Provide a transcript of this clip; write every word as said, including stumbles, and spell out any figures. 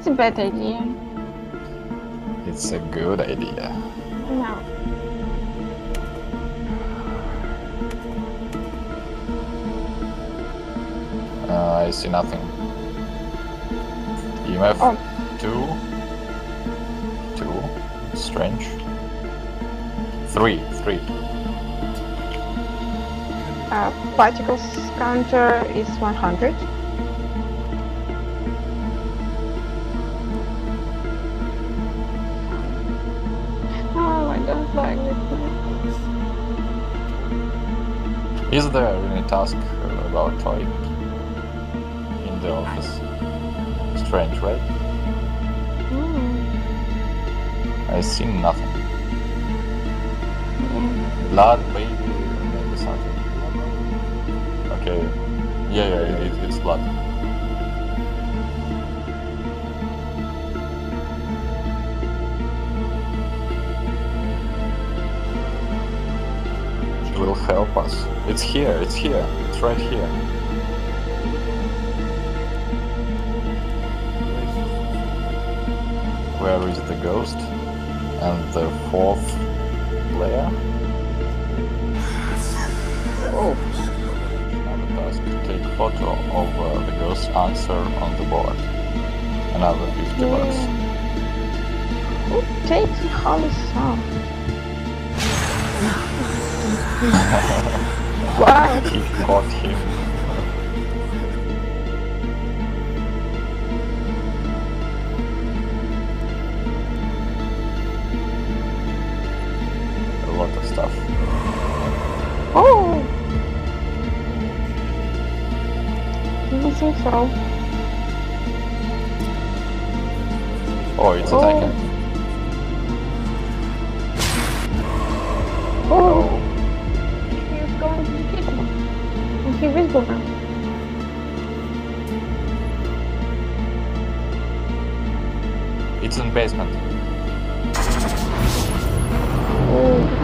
It's a bad idea. It's a good idea. No. Uh, I see nothing. E M F Oh. two. Two. Strange. Three. Three. Uh, particles counter is one hundred. Oh, I don't like this. Is there any task uh, about toy in the office? Strange, right? Mm. I see nothing. Yeah. Blood, baby, maybe something. Okay. Yeah, yeah, it, it's blood. It will help us. It's here, it's here, it's right here. Where is the ghost? And the fourth player? Oh. Another task. Take photo of uh, the ghost's answer on the board. Another fifty bucks. Who takes the holy song? Wow. He caught him. A lot of stuff. Oh! Didn't think so. Oh, it's Oh. attacking. Oh! He's going to hit me. And he visible now. It's in basement. Oh.